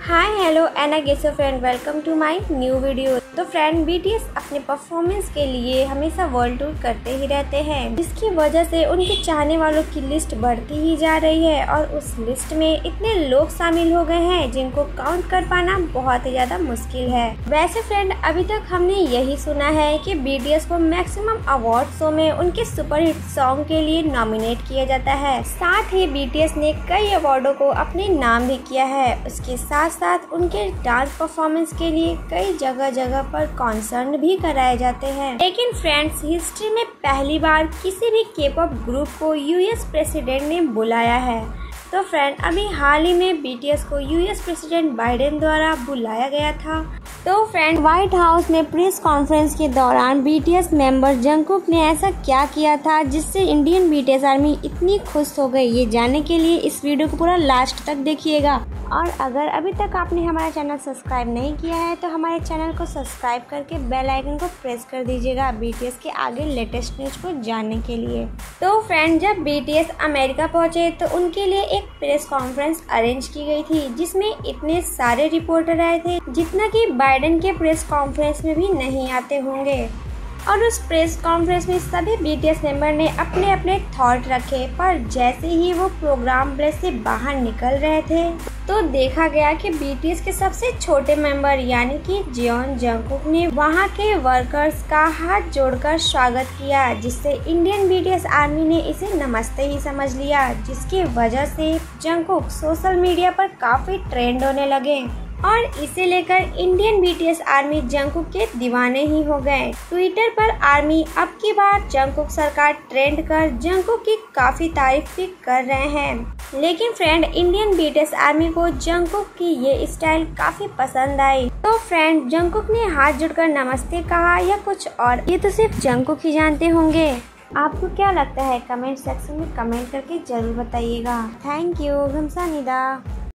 Hi hello and I guess friend, welcome to my new video. तो friend, BTS अपने performance के लिए हमेशा वर्ल्ड टूर करते ही रहते हैं, जिसकी वजह से उनके चाहने वालों की लिस्ट बढ़ती ही जा रही है और उस लिस्ट में इतने लोग शामिल हो गए हैं जिनको काउंट कर पाना बहुत ही ज्यादा मुश्किल है। वैसे फ्रेंड, अभी तक हमने यही सुना है कि बीटीएस को मैक्सिमम अवार्ड शो में उनके सुपरहिट सॉन्ग के लिए नॉमिनेट किया जाता है। साथ ही बीटीएस ने कई अवार्डों को अपने नाम भी किया है। उसके साथ साथ उनके डांस परफॉर्मेंस के लिए कई जगह जगह पर कॉन्सर्ट भी कराए जाते हैं। लेकिन फ्रेंड्स, हिस्ट्री में पहली बार किसी भी के-पॉप ग्रुप को यूएस प्रेसिडेंट ने बुलाया है। तो फ्रेंड, अभी हाल ही में बीटीएस को यूएस प्रेसिडेंट बाइडेन द्वारा बुलाया गया था। तो फ्रेंड, व्हाइट हाउस में प्रेस कॉन्फ्रेंस के दौरान बीटीएस मेंबर जंगकुक ने ऐसा क्या किया था जिससे इंडियन बीटीएस आर्मी इतनी खुश हो गई। ये जानने के लिए इस वीडियो को पूरा लास्ट तक देखिएगा। और अगर अभी तक आपने हमारा चैनल सब्सक्राइब नहीं किया है तो हमारे चैनल को सब्सक्राइब करके बेल आइकन को प्रेस कर दीजिएगा बीटीएस के आगे लेटेस्ट न्यूज को जानने के लिए। तो फ्रेंड, जब बीटीएस अमेरिका पहुंचे तो उनके लिए एक प्रेस कॉन्फ्रेंस अरेंज की गई थी, जिसमें इतने सारे रिपोर्टर आए थे जितना कि बाइडेन के प्रेस कॉन्फ्रेंस में भी नहीं आते होंगे। और उस प्रेस कॉन्फ्रेंस में सभी बीटीएस मेंबर ने अपने अपने थॉट रखे, पर जैसे ही वो प्रोग्राम प्लेस से बाहर निकल रहे थे तो देखा गया कि बीटीएस के सबसे छोटे मेंबर यानी कि जियोन जंगकुक ने वहां के वर्कर्स का हाथ जोड़कर स्वागत किया, जिससे इंडियन बीटीएस आर्मी ने इसे नमस्ते ही समझ लिया, जिसकी वजह से जंगकुक सोशल मीडिया पर काफी ट्रेंड होने लगे और इसे लेकर इंडियन बीटीएस आर्मी जंगकुक के दीवाने ही हो गए। ट्विटर पर आर्मी अब की बार जंगकुक सरकार ट्रेंड कर जंगकुक की काफी तारीफ भी कर रहे हैं। लेकिन फ्रेंड, इंडियन बीटीएस आर्मी को जंगकुक की ये स्टाइल काफी पसंद आई। तो फ्रेंड, जंगकुक ने हाथ जोड़कर नमस्ते कहा या कुछ और, ये तो सिर्फ जंगकुक ही जानते होंगे। आपको क्या लगता है? कमेंट सेक्शन में कमेंट करके जरूर बताइएगा। Thank you. गमसानीदा।